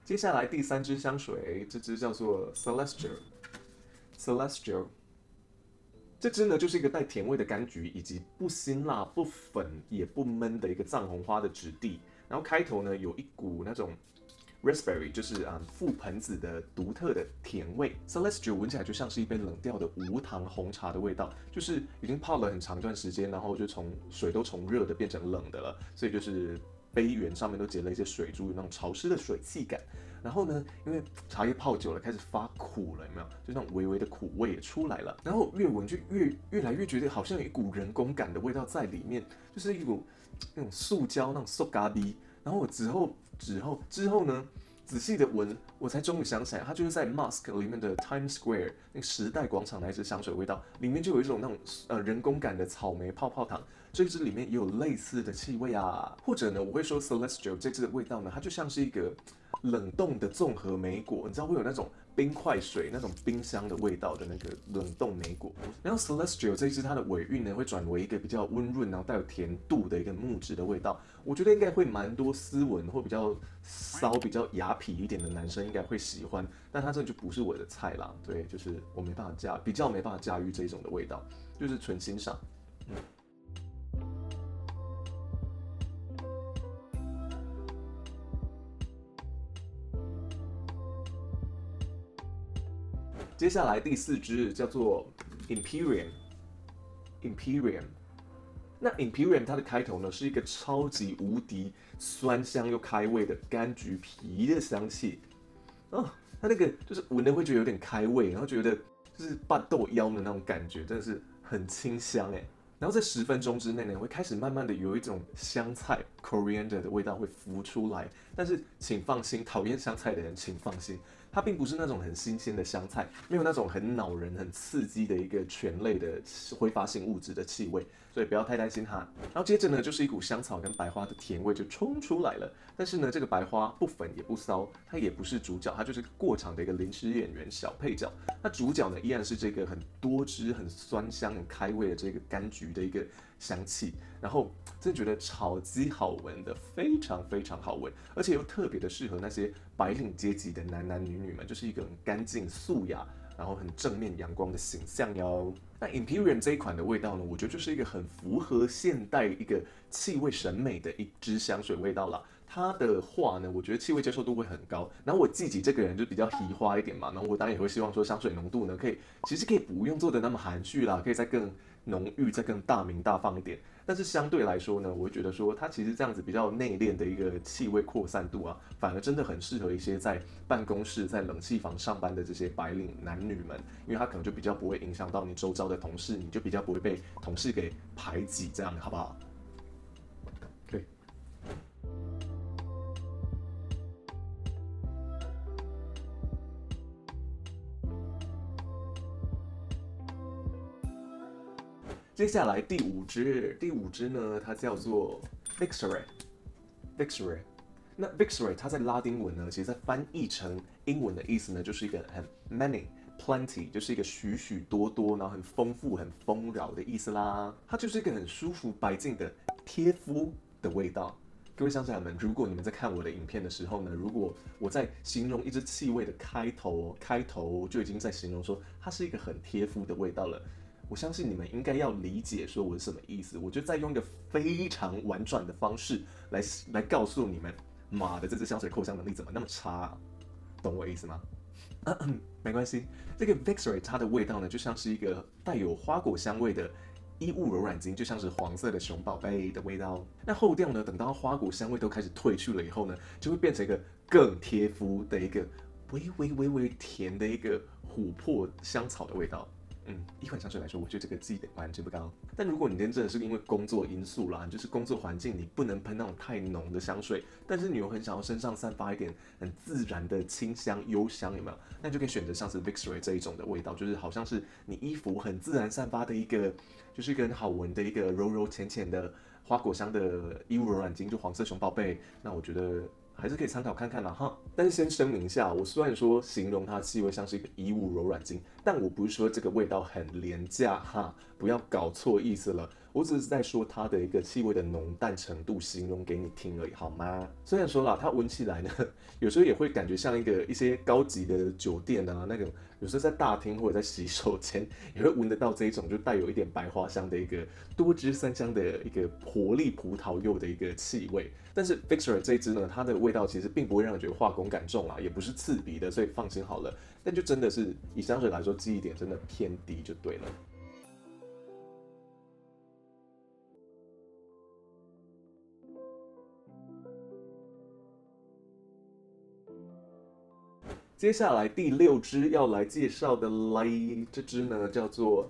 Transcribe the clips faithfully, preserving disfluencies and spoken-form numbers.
接下来第三支香水，这支叫做 Celestial，Celestial。这支呢就是一个带甜味的柑橘，以及不辛辣、不粉也不闷的一个藏红花的质地。然后开头呢有一股那种 raspberry， 就是啊覆盆子的独特的甜味。Celestial 闻起来就像是一杯冷掉的无糖红茶的味道，就是已经泡了很长一段时间，然后就从水都从热的变成冷的了，所以就是杯缘上面都结了一些水珠，有那种潮湿的水汽感。然后呢，因为茶叶泡久了，开始发苦了，有没有？就那种微微的苦味也出来了。然后越闻就越越来越觉得好像有一股人工感的味道在里面，就是一股那种塑胶那种塑胶味。然后我之后之后之后呢，仔细的闻，我才终于想起来，它就是在 Musk 里面的 Times Square 那个时代广场那一支香水味道，里面就有一种那种呃人工感的草莓泡泡糖。这支里面也有类似的气味啊，或者呢，我会说 Celestial 这支的味道呢，它就像是一个冷冻的综合莓果，你知道会有那种冰块水那种冰箱的味道的那个冷冻莓果。然后 Celestial 这支它的尾韵呢，会转为一个比较温润，然后带有甜度的一个木质的味道。我觉得应该会蛮多斯文或比较骚、比较雅痞一点的男生应该会喜欢，但它这就不是我的菜啦。对，就是我没办法驾，比较没办法驾驭这种的味道，就是纯欣赏。嗯。接下来第四支叫做 Imperium，Imperium。那 Imperium 它的开头呢是一个超级无敌酸香又开胃的柑橘皮的香气，哦，它那个就是闻了会觉得有点开胃，然后觉得就是拌豆腰的那种感觉，真的是很清香哎。然后在十分钟之内呢，会开始慢慢的有一种香菜 coriander 的味道会浮出来，但是请放心，讨厌香菜的人请放心。它并不是那种很新鲜的香菜，没有那种很恼人、很刺激的一个醛类的挥发性物质的气味，所以不要太担心它。然后接着呢，就是一股香草跟白花的甜味就冲出来了。但是呢，这个白花不粉也不骚，它也不是主角，它就是过场的一个临时演员小配角。那主角呢，依然是这个很多汁、很酸香、很开胃的这个柑橘的一个香气。然后真的觉得超级好闻的，非常非常好闻，而且又特别的适合那些白领阶级的男男女女们，就是一个很干净素雅，然后很正面阳光的形象哟。那 Imperium 这一款的味道呢，我觉得就是一个很符合现代一个气味审美的一支香水味道啦。它的话呢，我觉得气味接受度会很高。然后我自己这个人就比较皮花一点嘛，然后我当然也会希望说香水浓度呢，可以其实可以不用做的那么含蓄啦，可以再更浓郁、再更大明大放一点。但是相对来说呢，我会觉得说它其实这样子比较内敛的一个气味扩散度啊，反而真的很适合一些在办公室、在冷气房上班的这些白领男女们，因为它可能就比较不会影响到你周遭的同事，你就比较不会被同事给排挤，这样好不好？对。接下来第五支，第五支呢，它叫做 Vixere，Vixere。那 Vixere 它在拉丁文呢，其实在翻译成英文的意思呢，就是一个很 many、plenty， 就是一个许许多多，然后很丰富、很丰饶的意思啦。它就是一个很舒服、白净的贴肤的味道。各位香水友们，如果你们在看我的影片的时候呢，如果我在形容一支气味的开头，开头就已经在形容说它是一个很贴肤的味道了。我相信你们应该要理解说我是什么意思，我就再用一个非常婉转的方式来来告诉你们，妈的，这支香水扣香能力怎么那么差啊？懂我意思吗？没关系，这个 Vixere 它的味道呢，就像是一个带有花果香味的衣物柔软巾，就像是黄色的熊宝贝的味道。那后调呢，等到花果香味都开始褪去了以后呢，就会变成一个更贴肤的一个微微微微甜的一个琥珀香草的味道。嗯，一款香水来说，我觉得这个基本盘真不高。但如果你今天真的是因为工作因素啦，就是工作环境你不能喷那种太浓的香水，但是你又很想要身上散发一点很自然的清香幽香，有没有？那你就可以选择像是 Vixere 这一种的味道，就是好像是你衣服很自然散发的一个，就是一个很好闻的一个柔柔浅浅的花果香的衣物柔软巾，就黄色熊宝贝。那我觉得还是可以参考看看啦哈。但是先声明一下，我虽然说形容它的气味像是一个衣物柔软巾，但我不是说这个味道很廉价哈，不要搞错意思了。 我只是在说它的一个气味的浓淡程度，形容给你听而已，好吗？虽然说啦，它闻起来呢，有时候也会感觉像一个一些高级的酒店啊，那种有时候在大厅或者在洗手间也会闻得到这一种就带有一点白花香的一个多汁酸香的一个活力葡萄柚的一个气味。但是 Fixer 这一支呢，它的味道其实并不会让人觉得化工感重啊，也不是刺鼻的，所以放心好了。但就真的是以香水来说，记忆点真的偏低就对了。接下来第六支要来介绍的嘞，这支呢叫做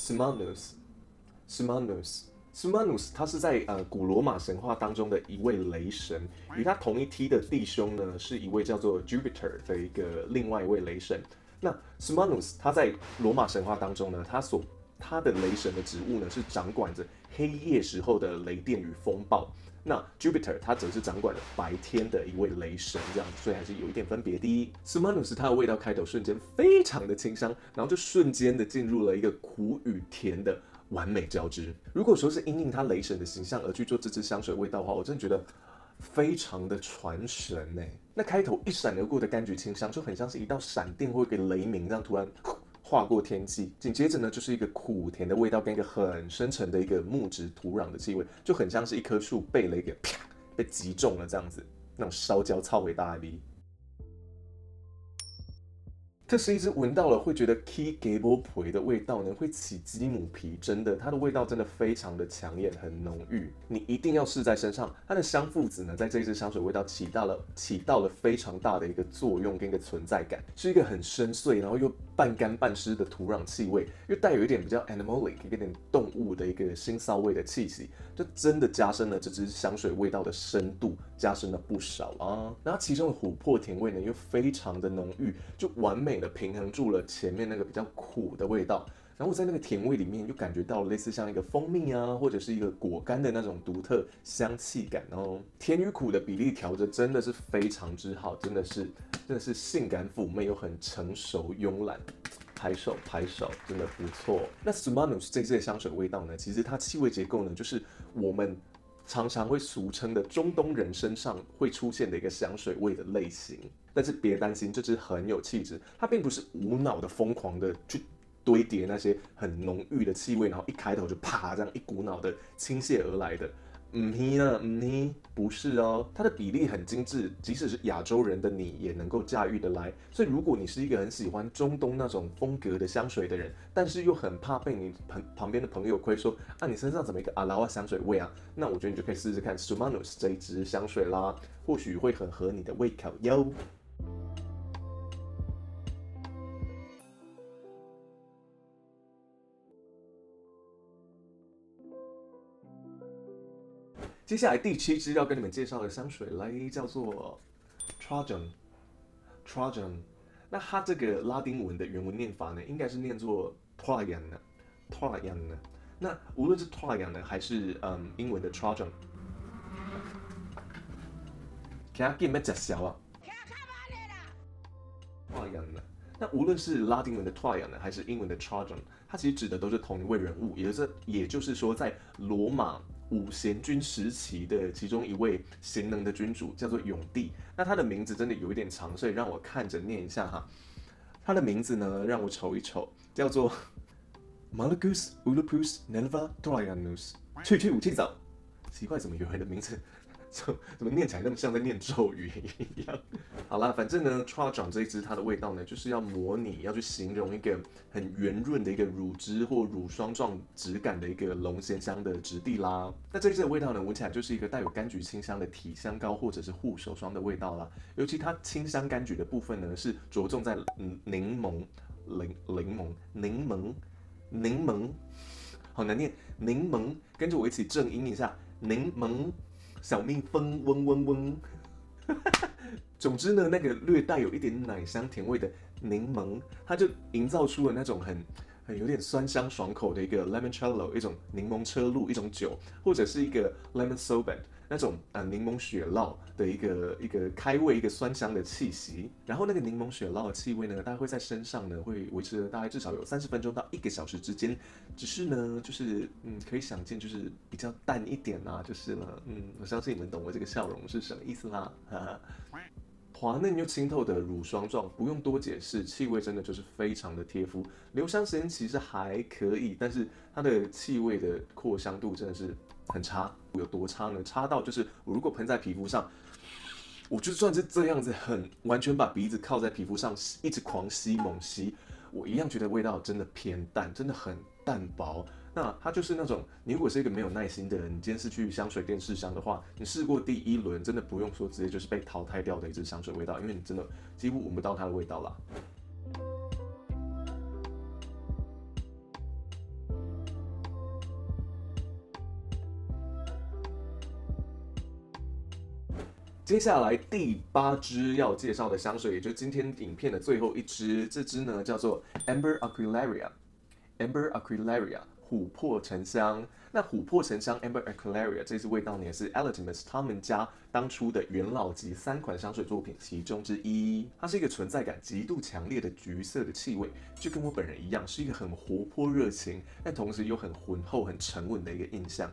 Simanus。Simanus，Simanus，它是在呃古罗马神话当中的一位雷神，与他同一梯的弟兄呢是一位叫做 Jupiter 的一个另外一位雷神。那 Simanus 他在罗马神话当中呢，他所他的雷神的职务呢是掌管着黑夜时候的雷电与风暴。那 Jupiter 他则是掌管了白天的一位雷神，这样子，所以还是有一点分别的。Simanus 它的味道开头瞬间非常的清香，然后就瞬间的进入了一个苦与甜的完美交织。如果说是因应它雷神的形象而去做这支香水味道的话，我真的觉得非常的传神呢。那开头一闪而过的柑橘清香，就很像是一道闪电或一个雷鸣，这样突然划过天际，紧接着呢就是一个苦甜的味道，跟一个很深沉的一个木质土壤的气味，就很像是一棵树被雷给啪被击中了这样子，那种烧焦超伟大的味。这是一支闻到了会觉得 key 给波培的味道呢，会起鸡母皮，真的，它的味道真的非常的抢眼，很浓郁，你一定要试在身上。它的香附子呢，在这一支香水味道起到了起到了非常大的一个作用跟一个存在感，是一个很深邃，然后又半干半湿的土壤气味，又带有一点比较 animalic 一点动物的一个腥臊味的气息，就真的加深了这支香水味道的深度，加深了不少啊。然后其中的琥珀甜味呢，又非常的浓郁，就完美的平衡住了前面那个比较苦的味道，然后我在那个甜味里面又感觉到类似像一个蜂蜜啊，或者是一个果干的那种独特香气感哦。甜与苦的比例调着真的是非常之好，真的是真的是性感妩媚又很成熟慵懒。拍手拍手，真的不错。那 Simanus 这支的香水味道呢，其实它气味结构呢，就是我们常常会俗称的中东人身上会出现的一个香水味的类型。但是别担心，这支很有气质，它并不是无脑的疯狂的去堆叠那些很浓郁的气味，然后一开头就啪这样一股脑的倾泻而来的。嗯嘿呢，嗯嘿，不是哦，它的比例很精致，即使是亚洲人的你也能够驾驭得来。所以如果你是一个很喜欢中东那种风格的香水的人，但是又很怕被你旁旁边的朋友亏说啊你身上怎么一个阿拉瓦香水味啊，那我觉得你就可以试试看 Simanus 这一支香水啦，或许会很合你的胃口哟。接下来第七支要跟你们介绍的香水嘞，叫做 Trajan。Trajan， 那它这个拉丁文的原文念法呢，应该是念作 Trajan。Trajan。那无论是 Trajan 呢，还是嗯英文的 Trajan， 看下见咩食小啊 ？Trajan。那无论是拉丁文的 Trajan 呢，还是英文的 Trajan， 它其实指的都是同一位人物，也就是也就是说，在罗马五贤君时期的其中一位贤能的君主叫做永帝。那他的名字真的有一点长，所以让我看着念一下哈。他的名字呢，让我瞅一瞅，叫做 Malacus Ulupus Nelva Trajanus。去去武器早，奇怪，怎么有人的名字怎么念起来那么像在念咒语一样？好啦，反正呢 ，Trajan 这一支它的味道呢，就是要模拟，要去形容一个很圆润的一个乳汁或乳霜状质感的一个龙涎香的质地啦。那这一支的味道呢，闻起来就是一个带有柑橘清香的体香膏或者是护手霜的味道啦。尤其它清香柑橘的部分呢，是着重在柠檬、柠柠檬、柠檬、柠檬，好难念，柠檬，跟着我一起正音一下，柠檬。小蜜蜂嗡嗡嗡，总之呢，那个略带有一点奶香甜味的柠檬，它就营造出了那种很很有点酸香爽口的一个 limoncello， 一种柠檬车露一种酒，或者是一个 lemon sorbet。那种呃柠檬雪酪的一个一个开胃一个酸香的气息，然后那个柠檬雪酪的气味呢，大概会在身上呢会维持了大概至少有三十分钟到一个小时之间，只是呢就是嗯可以想见就是比较淡一点啦，就是了，嗯我相信你们懂我这个笑容是什么意思啦，哈哈。滑嫩又清透的乳霜状，不用多解释，气味真的就是非常的贴肤。留香时间其实还可以，但是它的气味的扩香度真的是很差。有多差呢？差到就是我如果喷在皮肤上，我就算是这样子很完全把鼻子靠在皮肤上，一直狂吸猛吸，我一样觉得味道真的偏淡，真的很淡薄。那它就是那种，你如果是一个没有耐心的人，你今天是去香水店试香的话，你试过第一轮，真的不用说直接就是被淘汰掉的一支香水味道，因为你真的几乎闻不到它的味道啦。接下来第八支要介绍的香水，也就是今天影片的最后一支，这支呢叫做 Amber Aquilaria。Amber Aquilaria 琥珀沉香。那琥珀沉香 Amber Aquilaria 这支味道呢，也是 Alatimus 他们家当初的元老级三款香水作品其中之一。它是一个存在感极度强烈的橘色的气味，就跟我本人一样，是一个很活泼热情，但同时又很浑厚、很沉稳的一个印象。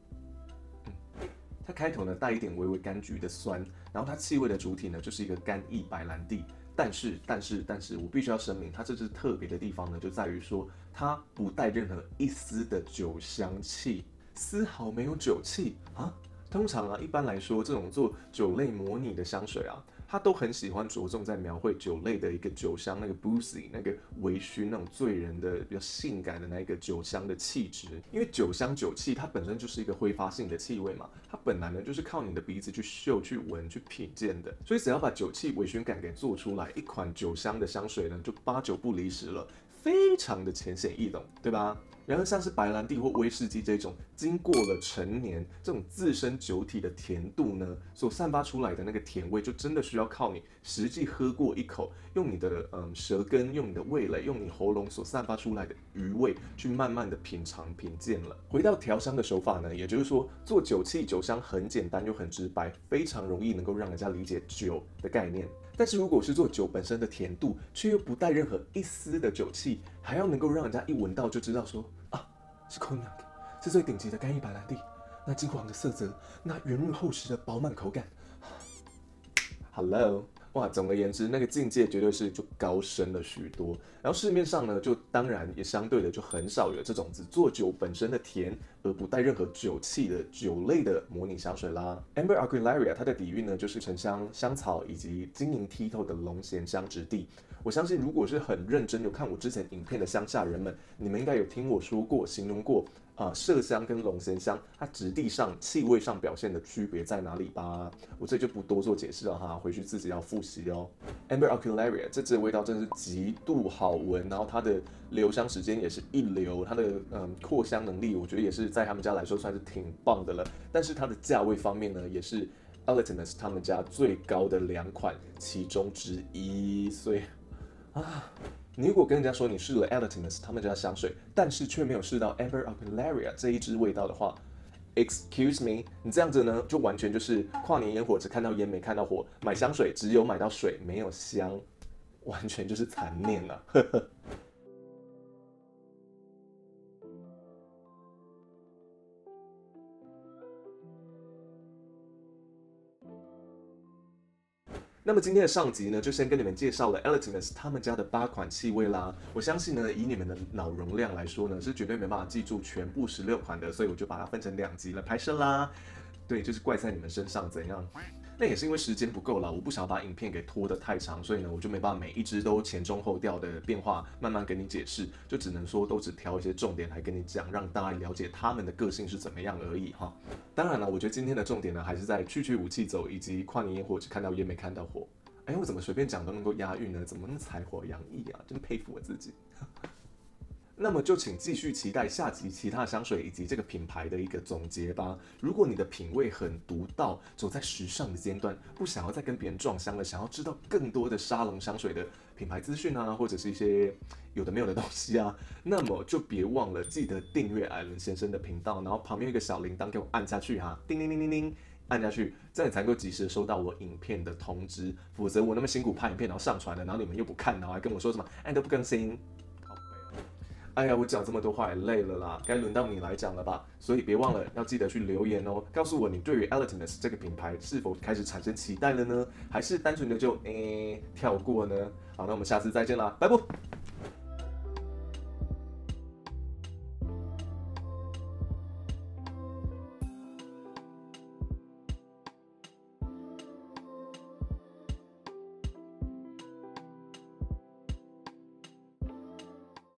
它开头呢带一点微微柑橘的酸，然后它气味的主体呢就是一个干邑白兰地。但是，但是，但是我必须要声明，它这支特别的地方呢，就在于说它不带任何一丝的酒香气，丝毫没有酒气啊。通常啊，一般来说，这种做酒类模拟的香水啊，它都很喜欢着重在描绘酒类的一个酒香，那个 boozy， 那个微醺、那种醉人的、比较性感的那一个酒香的气质。因为酒香、酒气它本身就是一个挥发性的气味嘛，它本来呢就是靠你的鼻子去嗅、去闻、去品鉴的。所以只要把酒气、微醺感给做出来，一款酒香的香水呢，就八九不离十了，非常的浅显易懂，对吧？然而，像是白兰地或威士忌这种经过了陈年、这种自身酒体的甜度呢，所散发出来的那个甜味，就真的需要靠你实际喝过一口，用你的嗯舌根、用你的味蕾、用你喉咙所散发出来的余味，去慢慢的品尝、品鉴了。回到调香的手法呢，也就是说，做酒气、酒香很简单又很直白，非常容易能够让人家理解酒的概念。但是如果是做酒本身的甜度，却又不带任何一丝的酒气，还要能够让人家一闻到就知道说啊，是 cognac， 是最顶级的干邑白兰地，那金黄的色泽，那圆润厚实的饱满口感。Hello， 哇，总而言之，那个境界绝对是就高深了许多。然后市面上呢，就当然也相对的就很少有这种只做酒本身的甜，而不带任何酒气的酒类的模拟香水啦。Amber Aquilaria 它的底蕴呢，就是沉香、香草以及晶莹剔透的龙涎香质地。我相信，如果是很认真有看我之前影片的乡下人们，你们应该有听我说过、形容过啊、呃，麝香跟龙涎香它质地上、气味上表现的区别在哪里吧？我这就不多做解释了哈，回去自己要复习哦。Amber Aquilaria 这支的味道真的是极度好闻，然后它的留香时间也是一流，它的嗯扩香能力我觉得也是在他们家来说算是挺棒的了。但是它的价位方面呢，也是 Alatimus 他们家最高的两款其中之一，所以。啊，你如果跟人家说你试了 Alatimus 他们家香水，但是却没有试到 Amber Aquilaria 这一支味道的话 ，Excuse me， 你这样子呢，就完全就是跨年烟火只看到烟没看到火，买香水只有买到水没有香，完全就是残念啊！呵呵。那么今天的上集呢，就先跟你们介绍了 Alatimus 他们家的八款气味啦。我相信呢，以你们的脑容量来说呢，是绝对没办法记住全部十六款的，所以我就把它分成两集来拍摄啦。对，就是怪在你们身上怎样？那也是因为时间不够了，我不想把影片给拖得太长，所以呢，我就没办法每一支都前中后调的变化慢慢跟你解释，就只能说都只挑一些重点来跟你讲，让大家了解他们的个性是怎么样而已哈。当然了，我觉得今天的重点呢，还是在区区武器走以及跨年烟火只看到烟没看到火。哎，我怎么随便讲都能够押韵呢？怎么那么才华洋溢啊？真佩服我自己。 那么就请继续期待下集其他香水以及这个品牌的一个总结吧。如果你的品味很独到，走在时尚的尖端，不想要再跟别人撞香了，想要知道更多的沙龙香水的品牌资讯啊，或者是一些有的没有的东西啊，那么就别忘了记得订阅艾伦先生的频道，然后旁边有一个小铃铛给我按下去哈，叮叮叮叮叮。按下去，这样你才能够及时收到我影片的通知。否则我那么辛苦拍影片，然后上传了，然后你们又不看，然后还跟我说什么，哎，都不更新。哎呀，我讲这么多话也累了啦，该轮到你来讲了吧？所以别忘了要记得去留言哦，告诉我你对于 Eleteness 这个品牌是否开始产生期待了呢？还是单纯的就诶跳过呢？好，那我们下次再见啦，拜拜。